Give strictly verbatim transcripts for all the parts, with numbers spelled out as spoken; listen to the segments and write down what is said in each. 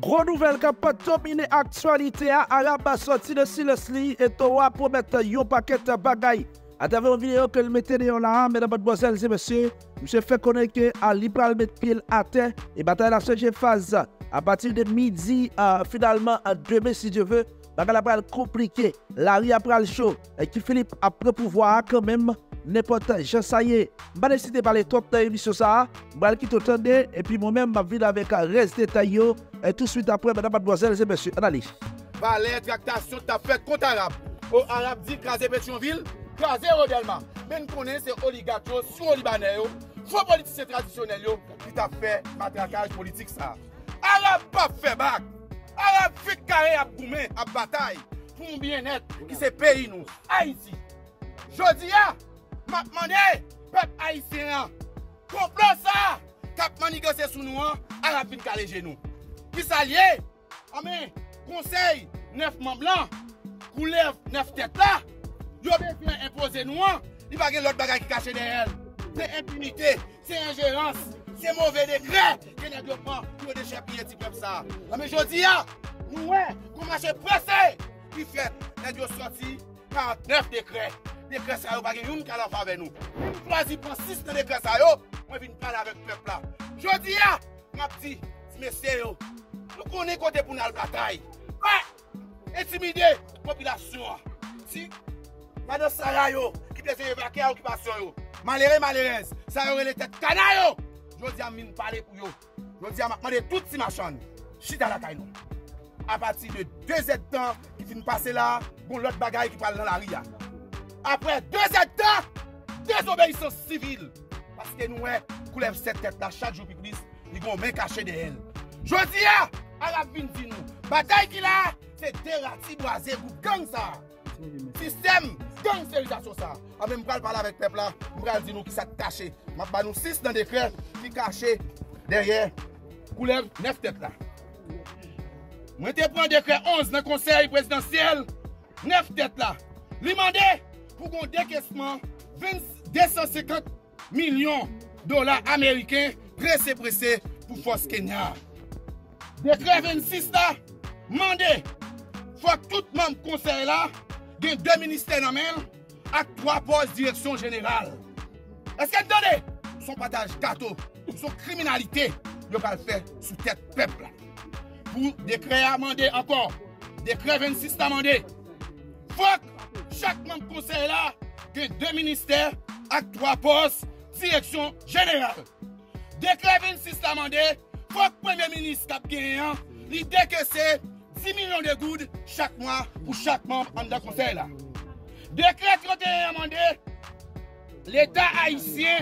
Gros nouvelle qui a dominé l'actualité à Arab sorti de silence et Toa pour mettre un paquet de bagailles. À travers une vidéo que le mettez là, mesdames, mademoiselles et messieurs, monsieur fait connaître que Ali pral mettre pile à terre et bataille la seconde phase à partir de midi, euh, finalement, à demain si Dieu veut, bagaille pral compliqué, la ria pral chaud et qui Philippe après pouvoir quand même n'importe je ça y est, je vais décider de parler trop de l'émission ça, je vais quitter autant et puis moi-même je vais avec un reste détaillé et tout de suite après, mesdames, mademoiselles et messieurs, analyse. Valais, tractation, t'as fait contre Arabe. Au Arabe dit craser Pétionville, craser Rodelma. Mais nous connaissons ces oligarques sur Libanais, faux politiciens traditionnels qui t'a fait matraquage politique ça. Arabe pas fait bac. Arabe fait carré à Goumé, à bataille pour un bien-être qui c'est pays nous, Haïti. Jodi a, m'a demandé, peuple haïtien, complot ça, cap manigancé sous nous, Arabe vient caler genoux. Qui s'allier, mais conseil, neuf membres blancs, coulève neuf têtes là, yo bien imposer nous, il va y avoir l'autre bagaille qui cache derrière. C'est impunité, c'est ingérence, c'est mauvais décret que les deux prend pour déchapper petit peuple ça. Mais je dis, nous, qu'on marche pressé, qui fait les deux sortis quarante-neuf décrets. Décrets ça, yo pas une qui a la faveur nous. Nous choisis pour six de décrets ça, yo, moi viens parler avec le peuple là. Je dis, ma petite, messieurs, nous connaissons côté pour nous la bataille. Ouais, intimider la population. Si, madame Sarah, yo, qui peut évacuer l'occupation, malheureux, malheureuse, ça aurait les têtes canailles. Je dis à mine parler pour yo. Je dis à demander toutes ces machines. Chita la caille. À partir de deux heures de temps qui finissent passer là, bon l'autre bagaille qui parle dans la ria. Après deux heures de temps, désobéissance civile. Parce que nous, coulève cette tête là chaque jour qui glisse, ils vont main cachée de elle. Je dis à Arabe vin dit nous, bataille qu'il a, c'est dérati boisé pour gang ça. Système gangsterisation ça. A même pas parler avec peuple là, on va dire nous qui ça caché. M'a ba nous six dans décret qui caché derrière couleur neuf têtes là. Moi te prend décret onze dans conseil présidentiel neuf têtes là. Li mandé pour qu'on décaissement deux cent cinquante millions de dollars américains pressé pressé pour force Kenya. Décret vingt-six là, mandé faut que tout membre conseil là gagne deux ministères dans même avec trois postes direction générale. Est-ce que attendez, son partage gâteau, son criminalité, il va le faire sous tête peuple. Pour décret amendé encore, décret vingt-six amendé. Faut que chaque membre conseil là gagne deux ministères avec trois postes direction générale. Décret vingt-six amendé, faut que le premier ministre cap gagnant, l'idée que c'est dix millions de gouttes chaque mois pour chaque membre en le conseil là. Décret trente et un amendé, l'État haïtien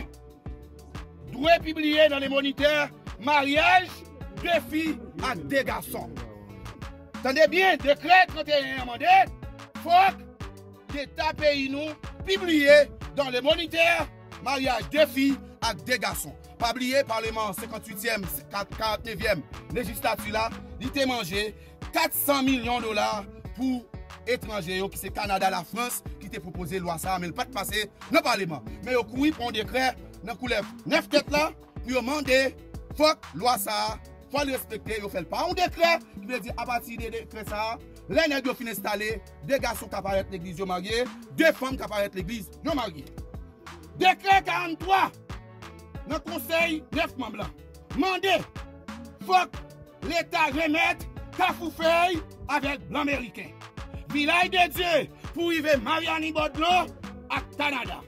doit publier dans les moniteurs mariage deux filles à deux garçons. Attendez bien, décret trente et un amendé, faut que l'État pays nous publier dans les moniteurs mariage deux filles à deux garçons. Pas oublier Parlement cinquante-huitième, quarante-neuvième législature là, il t'a mangé quatre cents millions de dollars pour étrangers qui c'est Canada, la France qui t'a proposé loi ça mais pas de passer dans le Parlement. Mais au couru pour un décret dans couleur neuf têtes là pour demander faut loi ça faut le respecter, il fait pas un décret qui veut dire à partir de décret ça les nègres fin installé, deux garçons qui apparaissent l'église mariés, deux femmes qui apparaissent l'église non mariées. Décret quarante-trois dans le conseil neuf membres blancs. Mandé, faut que l'État remette Cafoufeuille avec blanc américain. Village de Dieu pour arriver Mariani Bodlo à Canada.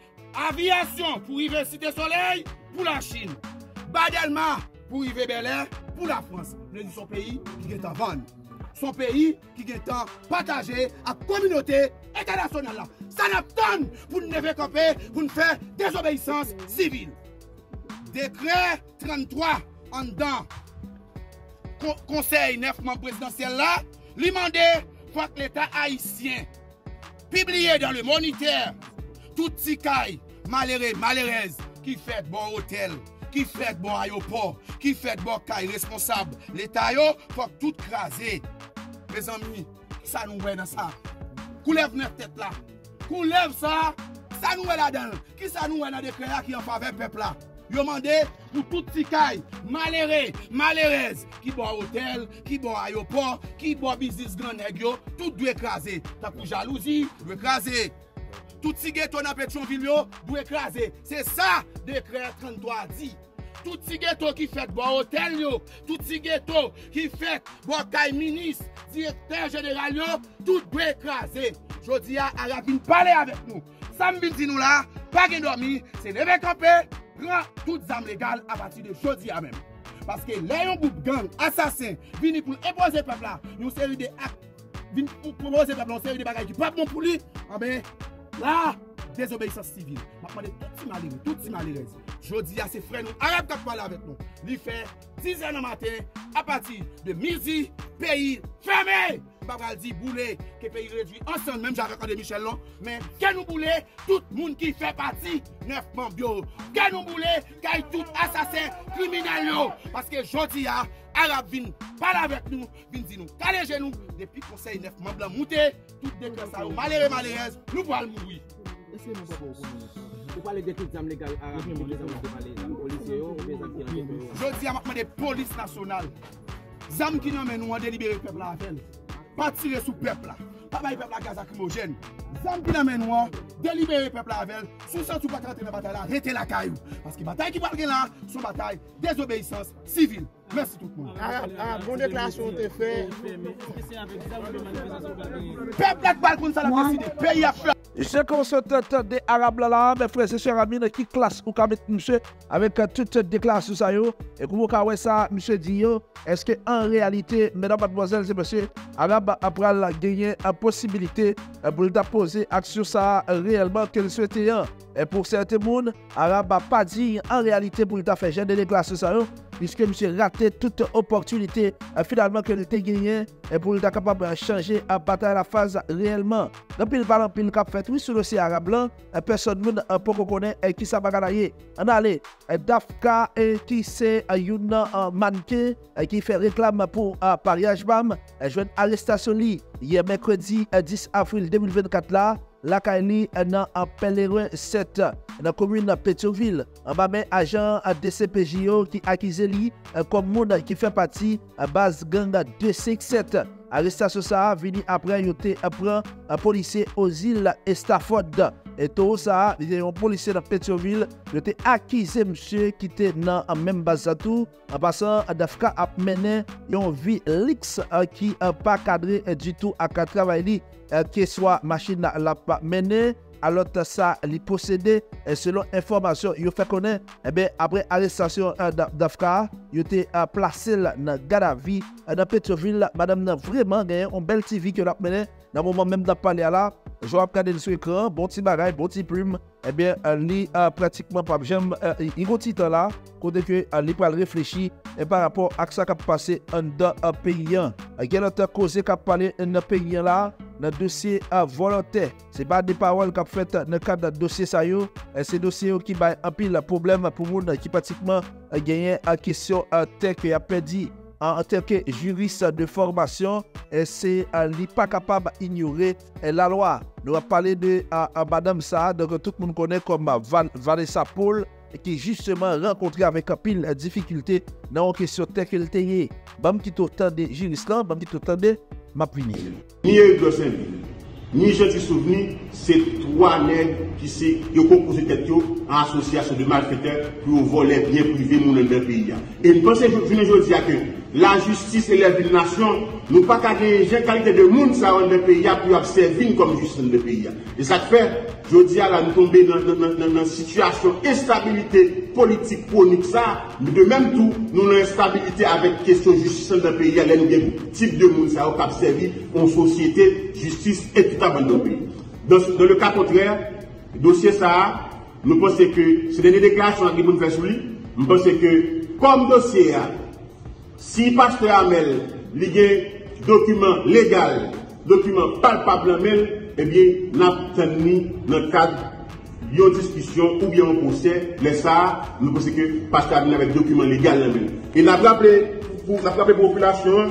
Aviation pour arriver Cité Soleil pour la Chine. Badelma pour arriver Bel Air pour la France. C'est son pays qui est en vente. Son pays qui est en partagé à la communauté internationale. Ça n'a pas pour nous lever camper, pour nous faire désobéissance civile. Décret trente-trois en dedans. Conseil neuf membres présidentiel là, lui mandé faut que l'État haïtien publié dans le moniteur tout tikaï malheureux, malheureuse qui fait bon hôtel, qui fait bon aéroport, qui fait bon caille responsable. L'État yo faut que tout craser. Mes amis, ça nous voit dans ça. Coulève neuf tête là. Coulève ça, ça nous voit là-dedans. Qui ça nous voit dans décret qui en faveur peuple là. Yo mandé pour tout petit caille, malheureux, malheureuse, qui boit hôtel, qui boit aéroport, qui boit business grand nèg yo, tout doit écraser. T'as pour jalousie, doit écraser. Tout petit ghetto dans Pétionville yo, doit écraser. C'est ça, décret trente-trois dit. Tout petit ghetto qui fait boire hôtel yo, tout petit ghetto qui fait boire caille ministre, directeur général yo, tout doit écraser. Jodi a Arabe vient parler avec nous. Ça me dit nous là, pas de dormir, c'est lever camper, prend toutes armes légales à partir de jodi à même. Parce que les yon groupe gang assassin vini pour imposer peuple là, une série de actes vini pour imposer peuple une série de bagages qui pas bon pour lui. Ah ben là, désobéissance civile. M'a demandé tout petit malheureux, tout petit malheureux. Jodi à ses frères nous Arabe qui parler avec nous. Il fait dix heures du matin à partir de midi, pays fermé. Pas dit bouler que pays réduit ensemble même j'avais quand Michel non mais que nous bouler tout le monde qui fait partie neuf membres bio que nous bouler qu'il tout assassin criminel yo parce que jodi a Arabe vinn parler avec nous vinn dire nous caler nous depuis conseil neuf membres monter tout décret ça malheureux malheureuse nous pour mourir. Vous parlez de toutes les armes légales arabes, les armes policiers ou les armes qui ont jodi a m'a demandé police nationale zam qui nous mène nous en délibérer peuple la veille. Pas tirer sous peuple là. Pas bailler peuple à gaz lacrymogène. Zam qui n'amène noir, délibérer peuple avec. Sous ça tout pas rentrer dans la bataille là, arrêtez la caillou. Parce que la bataille qui va là, c'est une bataille désobéissance civile. Merci tout le monde. Ah, ah, bonne déclaration t'es fait. Peuple là qui pour ça la décidé. Pays à faire. Je sais qu'on se tente des Arabes là, mes frères et sœurs amis, qui classe ou mettre monsieur avec toute déclaration ça yo. Et comment vous voyez ça, monsieur dit yo, est-ce que en réalité, mesdames, mademoiselles et messieurs, Arabe après la gagner la possibilité pour le poser action ça réellement qu'elle souhaitait. Et pour certains monde, Arabe n'a pas dit en réalité pour le faire j'ai des déclarations ça yo, puisque monsieur raté toute opportunité finalement que était gagné et pour le capable de changer à bataille la phase réellement. Depuis le parlant pile cap fait oui sur le dossier arabe blanc, personne monde pas connaît et qui ça va gagner. On allez Dafka et qui c'est une mannequin qui fait réclame pour pariage bam, je une arrestation li hier mercredi dix avril deux mille vingt-quatre là. La Kaili dans un pèlerin sept dans la commune de Pétionville. En bas, agent de C P J O qui accuse lui comme monde qui fait partie à base gang deux cent soixante-sept. Arrestation ça venu après yoté après un policier aux îles Stafford. Et tout ça, il y a un policier de Pétionville qui a accusé monsieur qui était dans la même base tout. En passant, Dafka a mené une vie lix qui n'a pas cadré du tout à travailler. Que soit machine la pas menée alors ça li possédé selon information il fait connaître et bien après arrestation d'Afka il était placé dans garde à vue dans Pétionville madame n'a vraiment gagné un bel T V que l'a mené dans moment même de parler là je vais regarder sur écran bon petit bagage bon petit plume et bien li pratiquement pas j'aime il go titre là côté que li pas réfléchir et par rapport à ça qui a passé dans un pays quel autre cause qui a parlé dans pays là dans le dossier volontaire. Ce n'est pas des paroles qu'on fait dans le cadre de dossier ça yo. C'est dossier qui a un pile problème pour les gens qui pratiquement gagné en question tel que a perdu en tant que juriste de formation. C'est pas capable d'ignorer la loi. Nous allons parler de Madame Saad que tout le monde connaît comme Vanessa Paul qui justement rencontré avec un pile de difficultés dans une question telle qu'elle était. Bam qui t'entend des juristes là, bam qui t'entend des m'appuyer. Ni Hugo Saint-Ville, ni Gentil Souvenir, c'est trois nègres qui s'est composé tête en association de malfaiteurs pour voler bien privé dans le pays. Et nous pensons aujourd'hui que la justice et les nations nous pas qu'à gagner qualité de monde dans le pays pour observer comme justice dans le pays. Et ça fait, je dis à la nous tomber dans une situation d'instabilité politique chronique ça, mais de même tout, nous avons une instabilité avec question de justice dans le pays. Il y a un type de monde ça qui observe en société, justice équitable dans le pays. Dans, dans le cas contraire, le dossier ça, nous pensons que c'est des déclarations qui nous fait sur lui. Nous pensons que comme dossier, si pasteur Amel il y a un document légal, document palpable, eh bien, nous avons dans le cadre d'une discussion ou bien un procès, mais ça, nous pensons que pasteur Amel avec document légal. Et nous avons rappelé pour la population,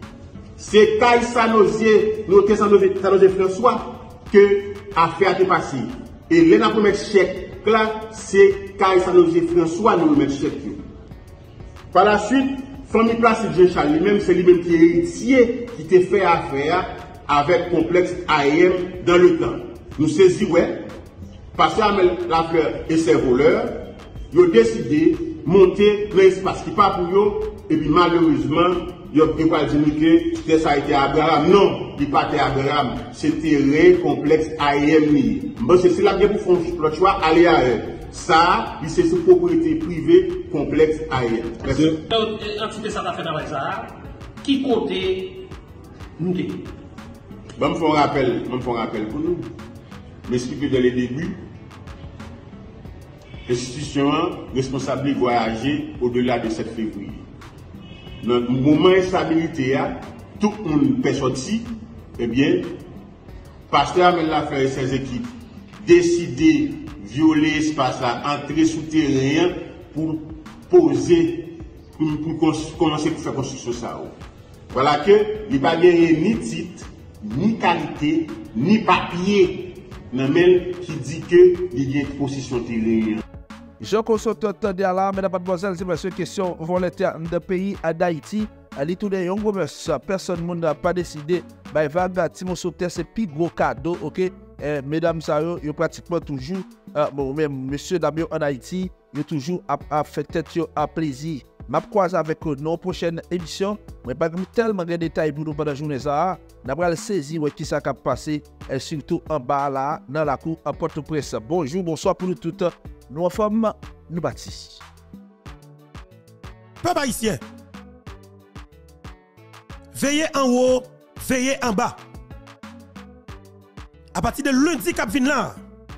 c'est Caille Sanosier, notre Sanosier François, que l'affaire est passée. Et là, nous avons un chèque là, c'est Kaïsanovier François nous remettre chèque. Par la suite, famille Placide Jean Charles lui-même, c'est lui-même qui est héritier qui t'a fait affaire avec complexe A M dans le temps. Nous saisissons, ouais, passer à Lafleur et ses voleurs, ils ont décidé de monter dans l'espace qui n'est pas pour eux, et puis malheureusement, ils ont dit que ça a été Abraham. Non, il n'est pas Abraham, c'était le complexe A M. Bon, c'est là que vous faites le choix, aller à eux. Ça, c'est une propriété privée complexe A M. L'entité ça a fait avec ça, qui côté nous dit? Bon, je me rappel, je me rappel pour nous. M'expliquer dès le début, l'institution responsable de voyager au-delà de sept février. Dans le moment d'instabilité, tout le monde peut sortir, eh bien, Pasteur Amel Lafleur et ses équipes décident de violer l'espace, entrer souterrain pour poser, pour, pour commencer à faire construction ça. Voilà que il n'y a pas ni titre, ni qualité, ni papier. Namel qui dit que il y a une position terrain. Je consulte de là, mesdames, mademoiselles et messieurs, question volontaire de pays à d'Haïti. Ali tout les young personne n'a pas décidé. Bah, va gâter mon sauter, c'est plus gros cadeau, ok? Eh, mesdames, ça y est pratiquement toujours, euh, bon, même monsieur Damien en Haïti, il est toujours à, à faire tête à plaisir. Je croise avec nos prochaines émissions. Mais pas tellement de détails pour nous pendant la journée. Nous allons saisir qui ça a passé, et surtout en bas là, dans la cour à Port-au-Prince. Bonjour, bonsoir pour nous toutes. Nous sommes nous bâtis. Peuple haïtien, veillez en haut, veillez en bas. À partir de lundi cap vient là,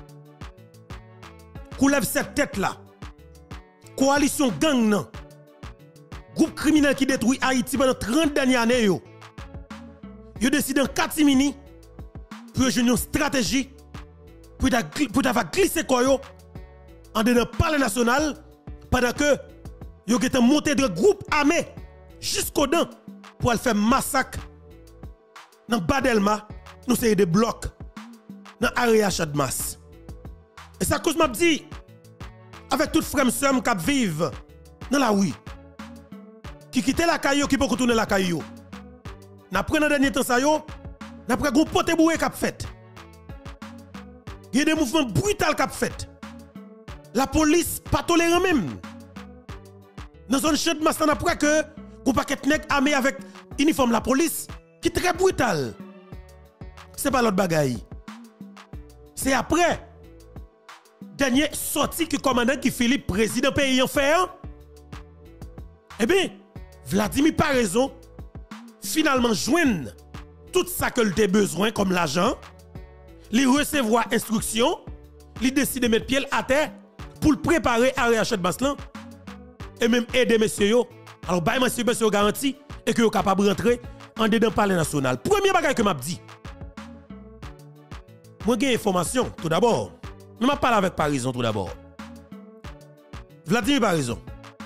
coulève cette tête là. Coalition gang nan. Groupe criminel qui détruit Haïti pendant trente dernières années, yo. Yo décide en catimini pour jouer une stratégie pour avoir glissé quoi yo en dedans le palais national pendant que yo été monté de groupe armé jusqu'au dents pour aller faire massacre dans Badelma, nous c'est des blocs dans l'area Chadmas. Et ça cause m'a dit avec tout frère somme qui vivent dans la rue qui quitte la caillou qui peut retourner la caillou. N'a pris dans dernier temps ça yo, n'a pris gros pote bourré qu'a fait. Il y a des mouvements brutaux qu'a fait. La police pas tolérant même. Dans zone chute massan après que qu'on paquet nèg armé avec uniforme la police qui très brutal. C'est pas l'autre bagaille. C'est après dernier sorti que commandant qui Philippe président pays en fait. Eh bien Vladimir par raison, finalement joindre tout ça que le besoin comme l'argent, lui recevoir instruction, lui décide de mettre pied à terre pour le préparer à réacheter Baslan et même aider messieurs yo. Alors bah monsieur monsieur garanti et que yo capable de rentrer en dedans palais national. Premier bagage que m'a dit. Moi j'ai information tout d'abord. Je m'a parlé avec Parison tout d'abord. Vladimir Parison.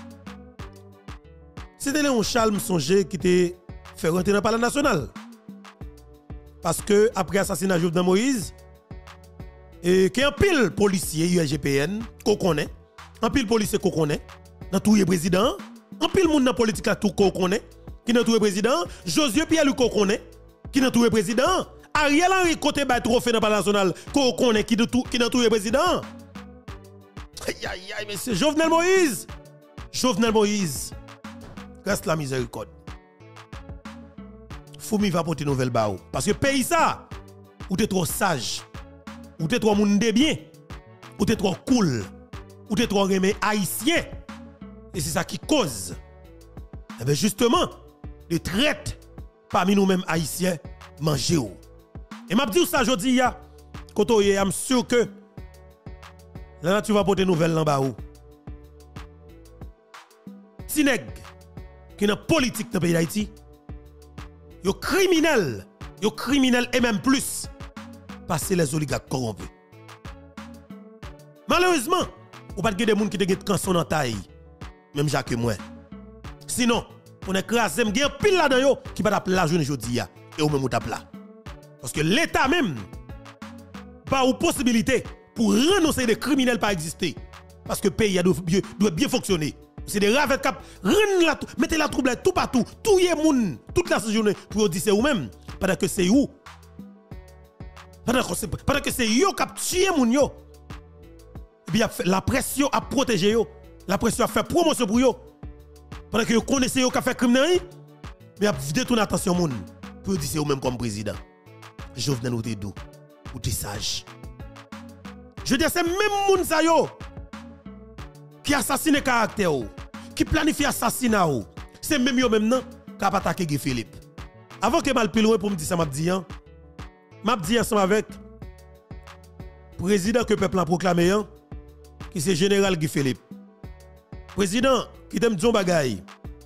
C'était Léon Charles Songer qui était fait rentrer dans le palais national. Parce que après l'assassinat de Jovenel Moïse, et qu'il y a un pile policier U S G P N qu'on connaît, un pile policier qu'on connaît, dans tout le président, un pile monde dans la politique qu'on connaît, qui dans tout le président, Josué Pierre qu'on connaît, qui dans tout le président, Ariel Henry côté bat trophée dans le palais national qu'on connaît, qui dans tout le président. Aïe aïe aïe, monsieur Jovenel Moïse, Jovenel Moïse. Reste la miséricorde. Foumi va porter nouvelle bao. Parce que pays ça, ou t'es trop sage, ou t'es trop monde de bien, ou t'es trop cool, ou t'es trop aimé haïtien. Et c'est ça qui cause. Et bien justement, les traites parmi nous-mêmes haïtiens manger. Et m'a dit ça aujourd'hui, ya, quand je suis sûr que là tu vas porter nouvelle en bas. Tineg qui est dans la politique dans le pays d'Haïti, yo criminel, yo criminel et même plus, parce que les oligarques corrompus. Malheureusement, ou pas de des gens qui te get canson dans taille, même Jacques et moi. Sinon, on est crasé, m'gen pile là-dedans yo qui pas la journée aujourd'hui et ou même ou tap là. Parce que l'État même pas ou possibilité pour renoncer des criminels pas exister. Parce que le pays doit, doit bien fonctionner. C'est des ravettes cap, mettez la trouble tout partout, tout les monde, toute la journée pour dire c'est vous-même. Pendant que c'est vous. Pendant que c'est pendant que c'est yo qui tué moun yo. Et puis la pression a protégé yo. La pression a fait promotion pour yo. Pendant que vous connaissez yo qui a fait criminel, mais a détourné attention moun pour dire c'est vous-même comme président. Jovenel ou te doux, ou te sage. Je veux dire c'est même moun sa yo qui assassine caractère ou, qui planifie assassinat ou. C'est même yo même non qui a attaqué Guy Philippe. Avant que mal plus loin pour me dire ça m'a dit hein. M'a dit ensemble avec président que peuple a proclamé hein, qui c'est général Guy Philippe. Président qui t'aime dire bagay.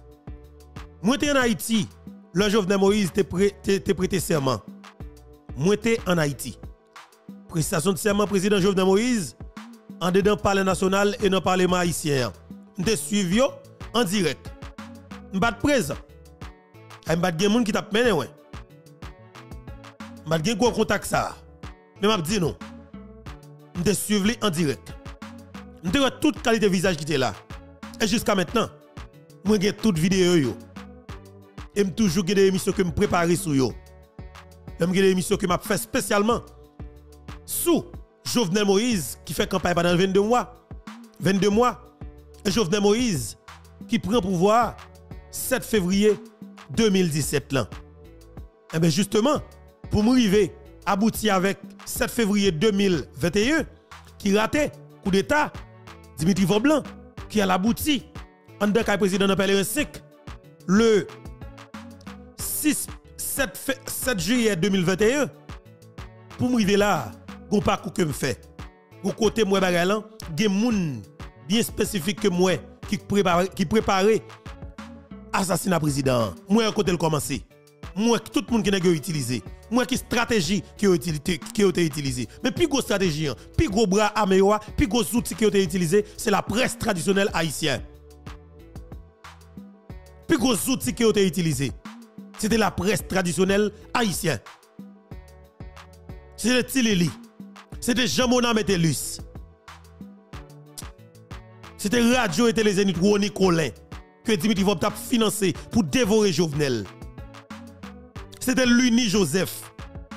Moi t'es en Haïti, le Jovenel Moïse t'es prêté serment. Moi t'es en Haïti. Prestation de serment président Jovenel Moïse en dedans parler national et dans parlement haïtien. M'te suivi en direct. M'bat présent. Ay m'bat gen moun qui t'a mené ouais. M'bat gen gros contact ça. Mais m'a dit non. M'te suivi en direct. M'te toute qualité visage qui était là. Et jusqu'à maintenant, moi j'ai toute vidéo yo. Et m'm toujours des émissions que me préparer sur yo. Même des émissions que m'a fait spécialement sous Jovenel Moïse qui fait campagne pendant vingt-deux mois. vingt-deux mois. Et Jovenel Moïse qui prend pouvoir sept février deux mille dix-sept là. Et bien justement, pour m'arriver aboutir avec sept février deux mille vingt et un qui raté coup d'état Dimitri Voblan qui a abouti en tant que président de Pèlerin cinq le six sept juillet deux mille vingt et un pour m'arriver là, gon pas coup que me fait. Au côté moi bagay là, gen moun bien spécifique que moi qui prépare qui préparer assassinat président. Moi côté le commencer. Moi tout le monde qui n'a utilisé. Moi qui stratégie qui a utilisé qui a été utilisé. Mais plus gros stratégie, plus gros bras armé, plus gros outils qui ont été utilisés, c'est la presse traditionnelle haïtienne. Plus gros outils qui ont été utilisés, c'était la presse traditionnelle haïtienne. C'était Tileli. C'était Jean-Mona Métellus. C'était Radio et Télézénith Rony Colin que Dimitri Vob a financé pour dévorer Jovenel. C'était Luni Joseph.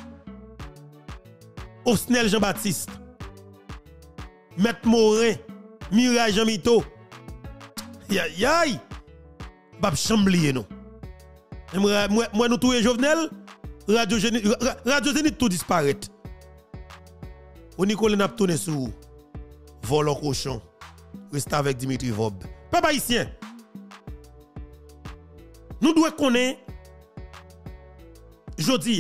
Osnel Jean-Baptiste. Maître Morin. Mirai Jean-Mito. Yay yay. Bab chamblier non. Moi moi nous touyer Jovenel. Radio Radio Zénith tout disparaît. On Nicolas n'a tourné sous vol au cochon. Reste avec Dimitri Vob. Papa haïtien. Nous devons connaître jodi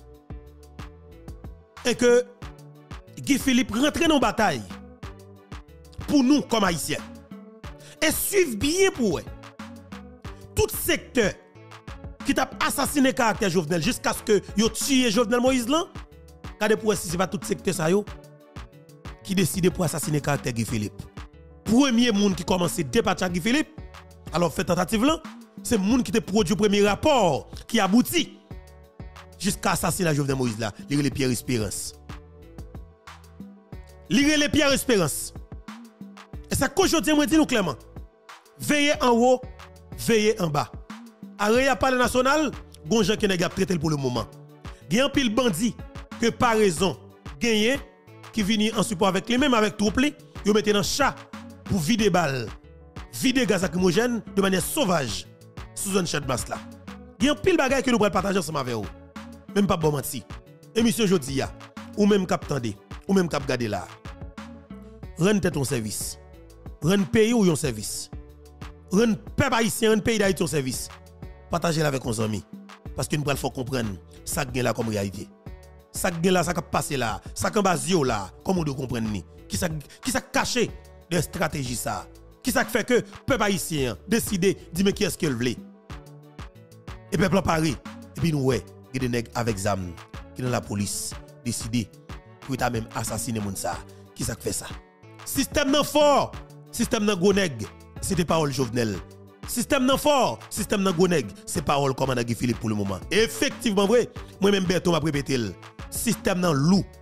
et que Guy Philippe rentre dans la bataille pour nous comme haïtiens. Et suivre bien pour eux. Tout secteur qui t'a assassiné caractère Jovenel jusqu'à ce que yo tué Jovenel Moïse là, regardez pour si c'est pas tout secteur ça yo qui décide pour assassiner caractère Guy Philippe. Premier monde qui commence à dépatcher Guy Philippe, alors fait tentative là, c'est le monde qui te produit le premier rapport qui aboutit jusqu'à assassiner Jovenel Moïse là, lire les Pierre Espérance. Lire les Pierre Espérance. Et ça qu'aujourd'hui moi dis nous clairement, veillez en haut, veillez en bas. Arrêt à parler national, gon gens qui n'a pas traité pour le moment. Il y a un pile bandit que par raison gagné qui vient en support avec les mêmes avec troupe li, yo mettez dans chat pour vider balles, vider gaz lacrymogène de manière sauvage sous un chat de masse là. Il y a un pile bagay que nous pourrons partager ensemble avec vous. Même pas bon menti. Émission jodi ya, ou même cap tande, ou même cap garder là. Rendre ton service. Rendre pays ou yon service. Rendre peuple haïtien, rendre pays d'Haïti au service. Partagez avec nos amis parce que nous faut comprendre ça gagne là comme réalité. Ça gagne là ça qui passe là, ça qui basio là, comment nous comprendre ni. Qui ça qui ça caché des stratégies ça. Qui ça fait que peuple haïtien décider dire mais qui est-ce qu'il veut. Et peuple Paris et puis nous ouais, il y a des nègres avec zam qui dans la police décider pour ta même assassiner moun ça. Qui ça fait ça? Système non fort, système non gros nèg, c'était parole Jovenel. Système non fort, système non gros nèg, c'est parole commandant Guy Philippe pour le moment. Et effectivement vrai, moi même Berton m'a répété, système non loup,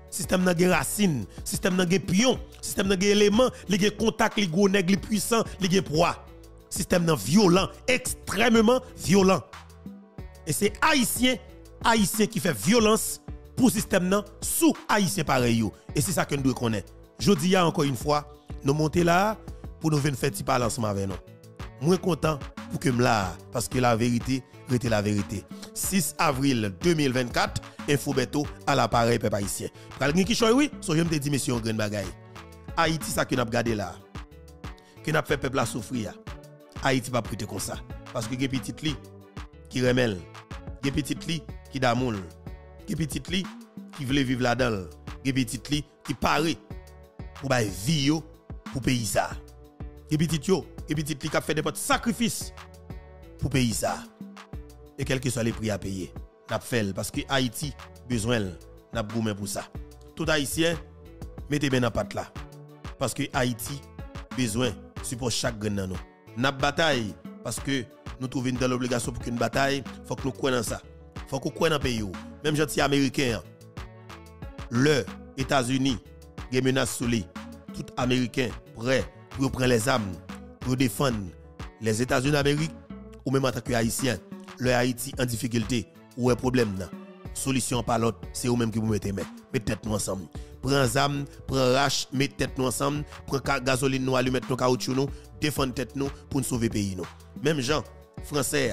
système n'a gen racine, système n'a gen pion, système n'a gen élément, li gen contact, li gros nèg, li puissant, li gen poids. Système n'a violent, extrêmement violent. Et c'est haïtien, haïtien qui fait violence pour système nan sous haïtien pareil yo. Et c'est ça que nous devons connaître. Je dis encore une fois, nous montons là pour nous venir faire petit balancement avec nous. Moins content pour que me là parce que la vérité reste la vérité. six avril deux mille vingt-quatre, Info Beto à l'appareil peuple haïtien. Pral gen ki choy oui, so je me te dit monsieur un grand bagay. Haïti ça que n'a regardé là. Que n'a fait peuple la souffrir. Haïti pas prêter comme ça parce que gen petit li qui remel, gen petit li qui damoul, gen petit li qui veut vivre là-dedans, gen petit li qui paré pour bay vie yo pour pays ça. Gen petit yo, gen petit li qui a fait des sacrifices pour pays ça. Et quel que soit les prix à payer, n'a fait parce que Haïti besoin n'a goumé pour ça. Tout haïtien mettez bien dans patte là parce que Haïti besoin support chaque grain dans nous. N'a bataille parce que nous trouvons dans l'obligation pour qu'une bataille, faut que nous croyons dans ça. Faut que nous croyons dans le pays. Même gentil américain, le États-Unis, des menaces sur lui, tout américain prêt pour prendre les armes pour défendre les États-Unis d'Amérique ou même en tant que haïtien, le Haïti en difficulté ou un problème là. Solution par l'autre, c'est vous même qui vous mettez main. Mettez tête nous ensemble. Prends zam, prends rache, mettez tête nous ensemble, prends gasoline nous allumer nos caoutchouc nous, défendre tête nous pour nous sauver pays nous. Même gens français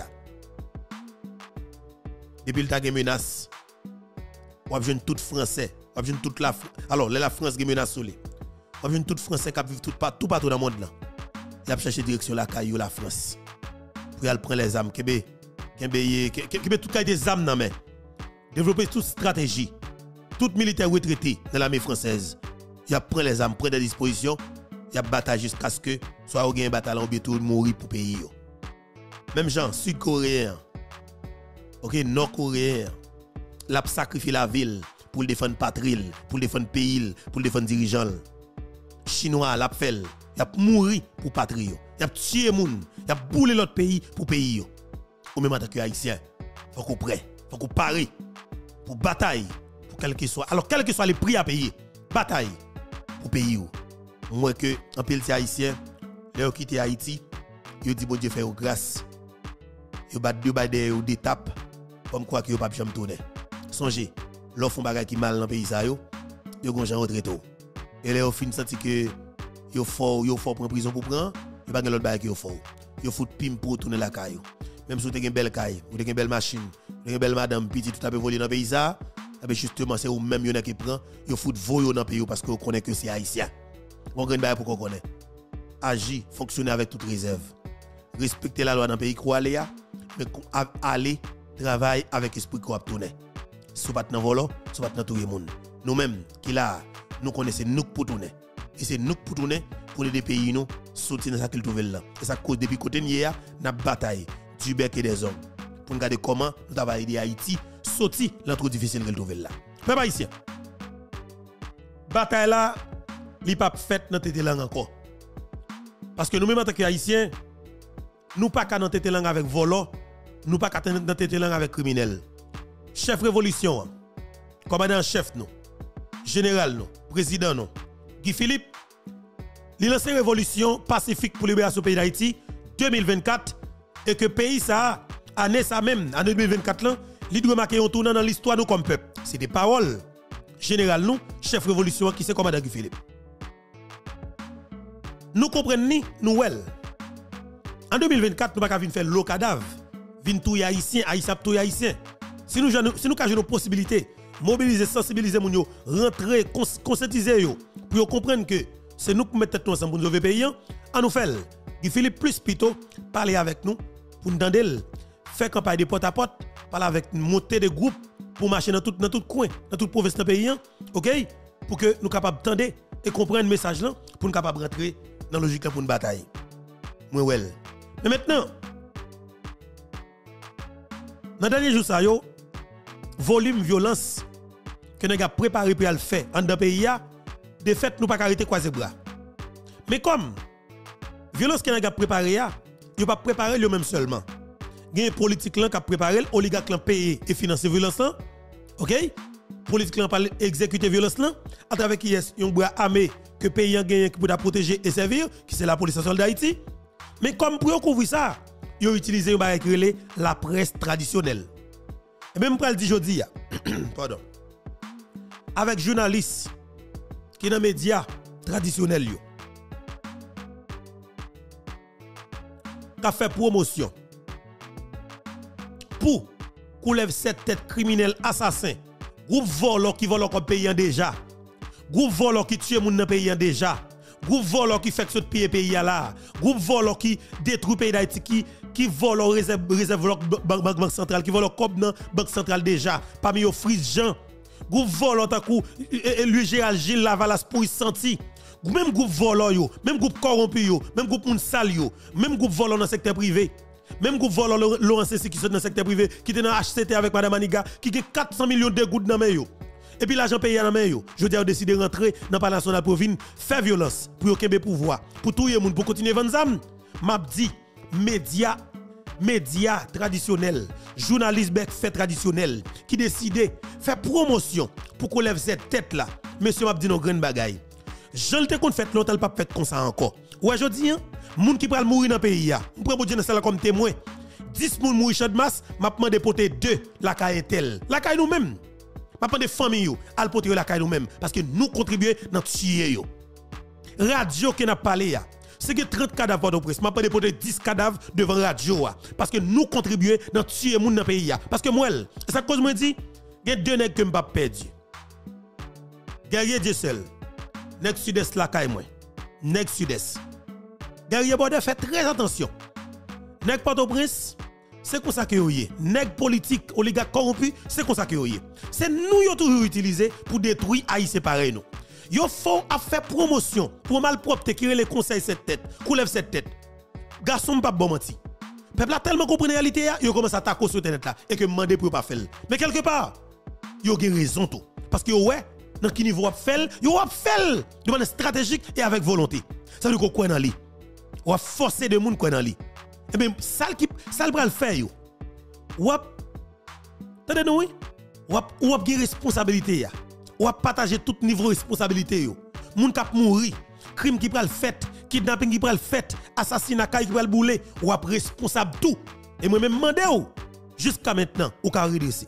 depuis le temps de menace, on a besoin de tout français, on a besoin de toute la alors la France qui menace sur lui. On a besoin de tout français qui vivent tout partout partout dans le monde là. Il a cherché direction la caillou la France. Pour aller prendre les armes kebe kebe kebe tout cas des armes dans main. Développer toute stratégie. Tout militaire retraité dans l'armée française. Il a pris les armes, prend des dispositions, il a bataille jusqu'à ce que soit au gain bataille ou bien tout mourir pour pays. Même gens sud-coréens, OK, nord-coréens, l'a sacrifié la ville pour défendre patrie, pour défendre pays, pour défendre dirigeants. Chinois l'a fait, il a mouru pour patrie, il a tué moun, il a boulé l'autre pays pour pays. Ou même en tant que haïtien, faut qu'on prêt, faut qu'on pare pour bataille pour quel que soit. Alors quel que soit les prix à payer, bataille pour pays. Moi que en pile haïtien, les quitté Haïti, yo dit bon Dieu fait grâce. Yo bat deux badé ou des tapes comme quoi que yo pas jamais tourner. Songez, l'offre font bagay qui mal dans pays ça yo, yo gon jan retraité. Et là au fin senti que yo fort, yo fort prendre prison pour prendre, yo pas gen l'autre bagay qui yo fort. Yo fout pim pour tourner la caille. Même si vous avez une belle caille, vous avez une belle machine, vous avez une belle madame, petit tout à peu volé dans le pays ça, justement c'est vous même qui prend, vous fout voyo dans le pays parce que vous connaissez que c'est haïtien. Vous connaissez pour qu'on connaît. Agir, fonctionner avec toute réserve. Respecter la loi dans le pays quoi aller, mais aller travailler avec esprit qu'on tourner. Si vous pas dans volant, si vous pas dans tout le monde. Nous-mêmes qui là, nous connaissons nous pour tourner. Et c'est nous pour tourner pour les pays nous sortir dans ça qu'il trouve là. Et ça cause depuis côté hier, n'a bataille du bec et des hommes pour regarder comment nous avons aidé Haïti sortir l'entrée difficile qu'elle trouve là. Mais pas ici. Bataille là, li pas fait dans tête langue encore. Parce que nous même en tant qu'haïtiens, nous pas qu'à dans tête langue avec volant, nous pas qu'à dans tête langue avec criminel. Chef révolution, commandant chef nous, général nous, président nous, Guy Philippe, il lance une révolution pacifique pour libération du pays d'Haïti deux mille vingt-quatre et que pays ça année ça même en deux mille vingt-quatre là, il doit marquer un tournant dans l'histoire nous comme peuple. C'est des paroles général nous, chef révolution qui c'est commandant Guy Philippe. Nous comprenons ni nous well. En deux mille vingt-quatre nous pas venir faire le cadavre, venir tout haïtien, haïtien tout haïtien. Si nous si nous avons une possibilité mobiliser, sensibiliser moun yo, rentrer, conscientiser yo pour comprendre que c'est nous qui mettons tête ensemble pour nous sauver le pays, en nous fait. Guy Philippe plus plutôt parler avec nous pour nous entendre, faire campagne de porte à porte, parler avec nous, monter des groupes pour marcher dans tout dans tout coin, dans toute province du pays, OK? Pour que nous capables d'entendre et comprendre le message là pour nous capables rentrer dans la logique pour une bataille. Moi well. Mais maintenant dans dernier jour ça yo volume violence que nous avons préparé pour le faire en dans pays de fait nous pas arrêter croiser bras. Mais comme violence que nous avons préparé a, yo pas préparer le même seulement. Il y a politique là qui a préparé, oligarque là payer et financer violence là. OK? politique là parle exécuter violence là à travers qui est un bras armé que pays a gagné pour protéger et servir qui c'est la police nationale d'Haïti. Mais comme pour couvrir ça, ils ont utilisé la presse traditionnelle. Et même pour le dire aujourd'hui, pardon, avec journalistes qui sont dans les médias traditionnels, qui ont fait promotion pour qu'on lève cette tête criminelle assassin, groupe voleur qui vole comme pays déjà, groupe voleur qui tue moun dans pays déjà, groupe voleur qui fait que ce pays pays là, groupe voleur qui détruit pays d'Haïti qui qui vole réserve réserve banque banque centrale qui vole comme dans banque centrale déjà, parmi yo Frise Jean, groupe voleur tant coup lui Gérald Gilles Lavalas pour y sentir. Même groupe voleur yo, même groupe corrompu yo, même groupe moun sale yo, même groupe voleur dans le secteur privé. Même groupe voleur Laurent Cessy qui sont dans le secteur privé, qui était dans H C T avec Madame Aniga, qui a quatre cents millions de gouttes dans main yo. Et puis l'argent payé dans main yo. Je dis a décidé de rentrer dans le palais national pour venir faire violence, pour y pouvoir, pour tout le monde, pour continuer vendre zam. M'a dit médias médias traditionnels, journalistes fait traditionnels qui décident faire promotion pour qu'on lève cette tête là. Monsieur m'a dit nos grandes bagailles. Je le te qu'on fait longtemps pas fait comme ça encore. Ouais je dis hein, moun qui pral mourir dans pays ya. On prend Dieu dans cela comme témoin. dix moun mourir champ de masse, m'a demandé porter deux la caille tel. La caille nous mêmes. M'a demandé famille yo, al porter la caille nous mêmes parce que nous contribuons dans tuer yo. Radio qui n'a parlé ya. C'est que trente cadavres de presse, m'a demandé porter dix cadavres devant radio parce que nous contribuons dans tuer moun dans pays ya. Parce que moi, ça cause moi dit, il y a deux nèg que m'pa perdu. Guerrier Dieu seul. Nèg sud-est la caille moi. Nèg sud-est. Guerrier Bordeaux fait très attention. Nèg Port-au-Prince, c'est comme ça que yo yé. Nèg politique, oligarque corrompu, c'est comme ça que yo yé. C'est nous yo toujours utilisé pour détruire Haïti pareil nous. Yo faut à faire promotion pour malpropre qui les conseils cette tête, qu'on lève cette tête. Garçon pas bon menti. Peuple a tellement compris la réalité, yo commence à attaquer sur internet là et que demander pour pas faire. Mais quelque part, yo gen raison tout parce que ouais, dans qui niveau a fait, yo a fait de manière stratégique et avec volonté. Ça veut dire qu'on dans lui. On a forcé de monde dans lui. Et bien ça qui ça le faire yo. Ou attendez nous oui. Ou ou a responsabilité ya. Ou a partager tout niveau responsabilité yo. Moun k'ap mouri, crime qui pral fait, kidnapping qui pral fait, assassinat qui pral bouler, ou a responsable tout. Et moi même mandé ou jusqu'à maintenant ou ka redresser.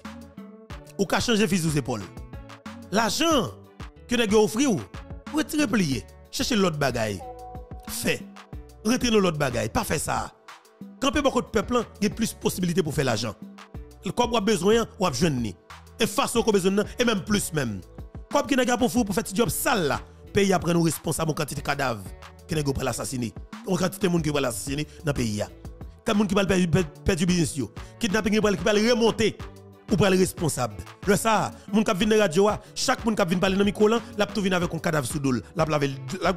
Ou ka changer fusil aux épaules. L'argent que nèg offre ou, retirer plier, chercher l'autre bagaille. Fait. Rentrer dans l'autre bagaille, pas faire ça. Quand peu beaucoup de peuple, il y a plus de possibilités pour faire l'argent. Le corps a besoin ou a besoin et face au besoin et même plus même. Comme qui n'a pour fou pour faire ce job sale là, pays a prendre responsable en quantité de cadavres qui n'a pas l'assassiner. En quantité de monde qui va l'assassiner dans le pays là. Comme monde qui va perdre du business yo, kidnapping qui va remonter ou pour le responsable. Le ça, moun k'ap vinn dans radio, chaque moun k'ap vinn parler dans micro là, l'a tout vinn avec un cadavre sous dol. La plaque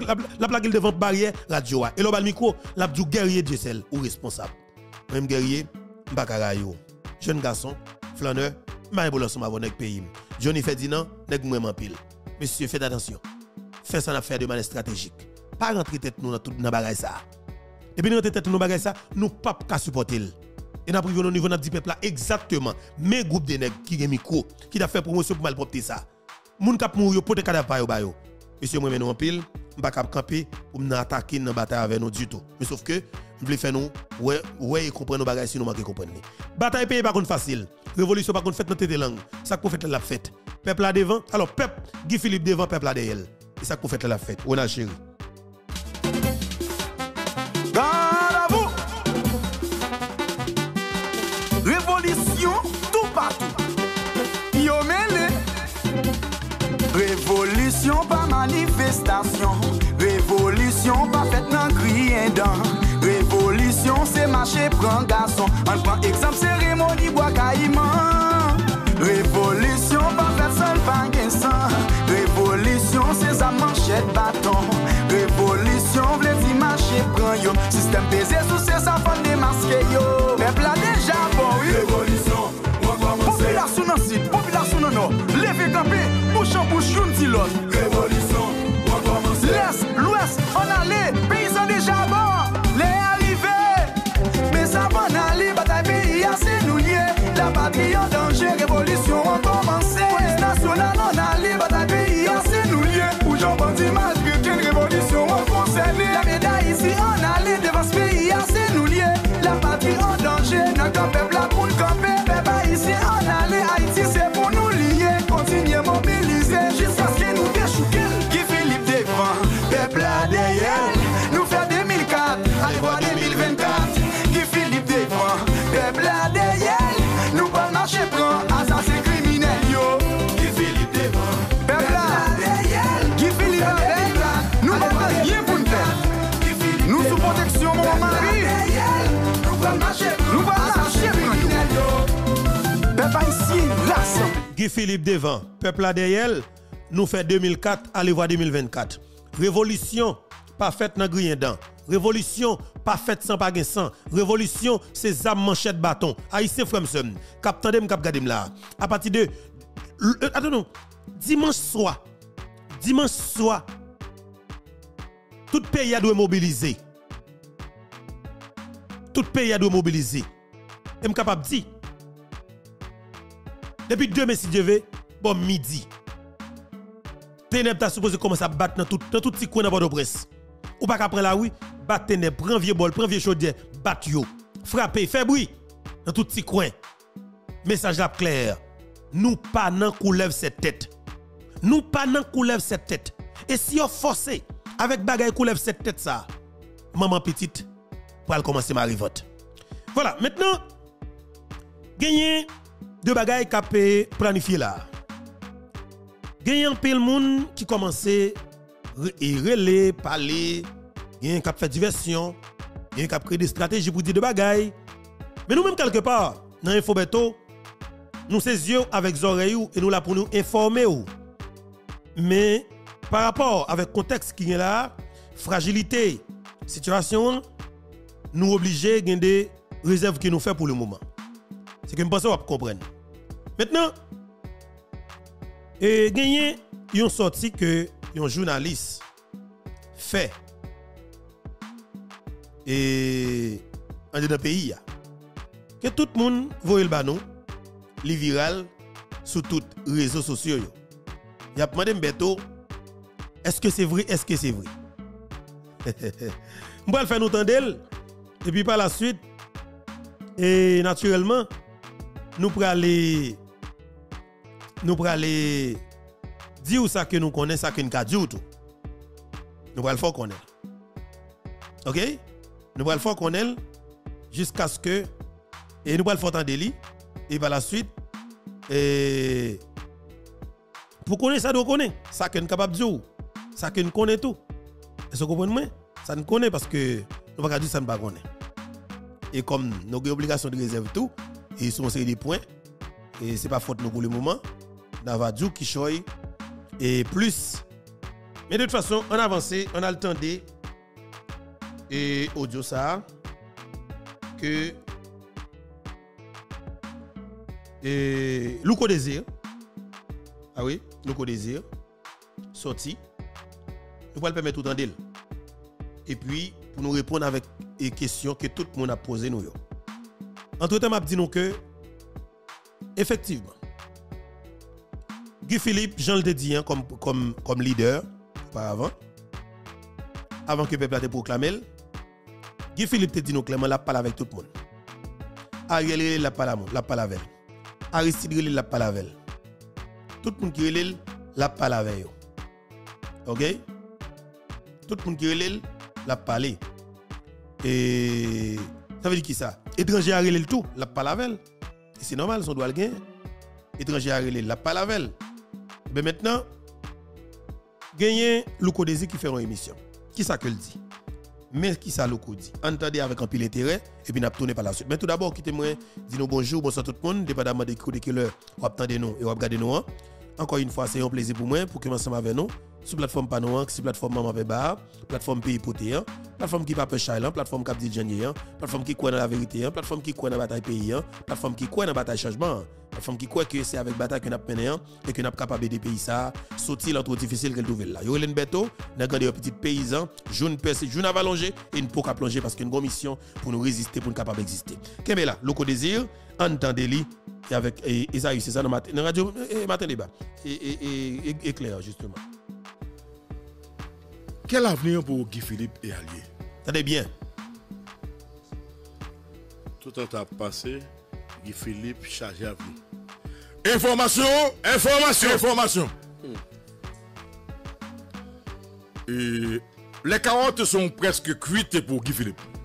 la plaque devant barrière radio et le bal micro, l'a du guerrier Dieu seul ou responsable. Même guerrier, m'pa yo. Jeune garçon, flâneur, m'a bon ensemble avec pays. Johnny Ferdinand, nèg moi pile. Monsieur faites attention. Faites ça affaire de manière stratégique. Pas rentrer tête nous dans tout dans bagay ça. Et puis rentrer tête nous dans bagay ça, nous pas ka supporter. Et n'a privé au niveau notre peuple là exactement mes groupes de nèg qui gen micro qui t'a fait promotion pour malpropter ça. Moun k'ap mou yo pote cadavre pa yo ba yo. Monsieur moi nous en pile, m'pa k'ap camper pour nous attaquer dans bataille avec nous du tout. Mais sauf que m'vle faire nous ouais ouais comprendre nos bagages si nous manquer comprendre. Bataille pays pas contre facile. Révolution pas contre fait dans tête langue. Ça qu'on fait la fête. Peuple là devant, alors peuple Guy Philippe devant peuple là derrière. Et ça qu'on fait la fête. On a chéri. Révolution tout partout. Yo mêlé. Révolution pas manifestation. Révolution pas faite dans crier dans. Révolution c'est marcher prend garçon. On prend exemple cérémonie bois caïman. Révolution pas faite seul pas gain sang. Révolution c'est sa manchette bâton. Révolution vle di marcher prend yo. Système pesé sous c'est sa femme démasqué yo. Peuple a déjà bon oui. Révolution, on commence. Population dans sud, population dans nord. Levez camper, bouche en bouche une dit l'autre. Révolution, on commence. L'est, l'ouest, on allait, paysans déjà bon. Les arrivés, mais ça va aller, bataille pays assez nous lié. La patrie en danger, révolution on commence. Police nationale en danger, notre peuple a pour le camper. Peuple haïtien en aller, Haïti c'est pour nous lier. Continuez mobiliser jusqu'à ce que nous déchouquons. Guy Philippe devant, peuple a derrière. Nous fait deux mille quatre, allez voir deux mille vingt-quatre. Guy Philippe devant, peuple a derrière. Nous pas marcher prend, assassin criminel yo. Guy Philippe devant, peuple a derrière. Guy Philippe a derrière. Nous pas rien pour nous faire. Nous sous protection mon mari. Nous pas marcher prend, nous pas marcher prend. Peuple ici, l'assemblée. Guy Philippe devant, peuple là derrière, nous fait deux mille quatre, allez voir deux mille vingt-quatre. Révolution, pas faite dans grien dent. Révolution, pas faite sans pas sang. Révolution, c'est âme manchette bâton. Haïtien Fremson, cap tandem cap gadem là. À partir de euh, attends, dimanche soir. Dimanche soir. Tout pays a doit mobiliser. Tout pays a doit mobiliser. Et me capable dire depuis demain, si Dieu veut, bon midi. Ténèbres t'a supposé commencer à battre dans tout dans tout petit coin dans Port-au-Prince. Ou pas qu'après la oui, battre ténèbres, prend vieux bol, prend vieux chaudière, battre yo, frapper, fait bruit dans tout petit coin. Message là clair. Nous pas nan coulève cette tête. Nous pas nan coulève cette tête. Et si on forcé avec bagay coulève cette tête ça, maman petite pour aller commencer ma révolte. Voilà, maintenant gagner deux bagailles qui planifié là. Gagnant pile monde qui commençait et relais, parler, gagnant qui fait diversion, gagnant qui créé des stratégies pour dire de bagailles. Mais nous même quelque part dans Infobeto, nous ses yeux avec oreilles et nous là pour nous informer. Mais par rapport avec le contexte qui est là, fragilité, situation, nous obligés de des réserves qui nous fait pour le moment. C'est que je pense que vous comprenez. Maintenant, et gagné, ils ont sorti que un journaliste fait et dans le pays que tout le monde voit le banon, les viral sur tous les réseaux sociaux. Il a demandé Mbeto, est-ce que c'est vrai, est-ce que c'est vrai? Je vais le faire nous entendre et puis par la suite, et naturellement, nous pour aller nous pour aller dire ça que nous connaissons, ça que nous avons dit tout. Nous pour le faire connaître. OK? Nous pour le faire connaître jusqu'à ce que et nous pour le faire entendre et par la suite et pour connaître ça nous connaît, ça que nous capable de dire, ça que nous connaît tout. Est-ce que vous comprenez? Ça nous connaît parce que nous pas dire ça ne pas connaît. Et comme nous avons obligation de réserve tout, et sont série des points et c'est pas faute nous pour le moment Navadjou qui choy et plus mais de toute façon on avance on a le temps de et audio ça que et Louko Désir ah oui Louko Désir sorti nous va le permettre tout entendre et puis pour nous répondre avec des questions que tout le monde a posées nous. Entre-temps, m'a dit nous que effectivement Guy Philippe, Jean le dit hein, comme, comme, comme leader auparavant, avant que le peuple ait proclamé, Guy Philippe te dit nous clairement la parle avec tout le monde. Ariel la parle la parle avec. Aristide la parle avec. Tout le monde qui relève la parle avec. OK? Tout le monde qui relève la parle. Et ça veut dire qui ça? Étranger a relève tout, la parle avec. C'est normal, son doit le gagner. Étranger a relève la parle avec. Mais maintenant, gagner Louko Désir qui fait une émission. Qui ça que le dit? Mais qui ça Louko dit? Entendez avec un pile intérêt et puis n'a tourner par la suite. Mais tout d'abord, quittez-moi, dis-nous bonjour, bonsoir tout le monde, dépendamment de quelle heure vous attendez nous et vous regardez nous. Encore une fois, c'est un plaisir pour moi pour que ensemble avec nous. Sur plateforme Panoan, sur plateforme Maman Beba, plateforme Pays Poté, plateforme qui pape Chailan, plateforme Cap Didjanier, plateforme qui croit dans la vérité, plateforme qui croit dans la bataille pays, plateforme qui croit dans la bataille changement, plateforme qui croit que c'est avec bataille que nous avons mené et que nous sommes capables de pays ça, sortir l'entre difficile qu'elle trouve là. Yolen Beto, nous avons des petits paysans, jaune percé, jaune avalongé et une peau à plonger parce qu'une grande mission pour nous résister, pour nous capables d'exister. Qu'est-ce là, Louko Désir, entendez-les et avec Esaïe, c'est ça dans la radio matin débat et éclair justement. Quel avenir pour Guy Philippe et alliés? Attendez bien. tout le temps passé, Guy Philippe chargé à venir. Information, information, information. Hmm. Et les carottes sont presque cuites pour Guy Philippe.